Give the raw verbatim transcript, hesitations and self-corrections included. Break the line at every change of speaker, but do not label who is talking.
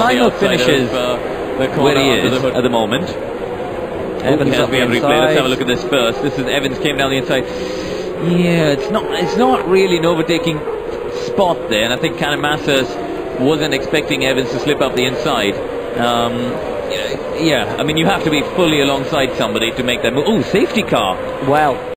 kind of finishes
of, uh,
where he is at the moment. Evans
Yes,
up
we
the
have replay.
inside.
Let's have a look at this first. This is Evans came down the inside.
Yeah, it's not it's not really an overtaking spot there, and I think Canamasas wasn't expecting Evans to slip up the inside. Um, yeah, I mean, you have to be fully alongside somebody to make that move. Oh, safety car.
Well,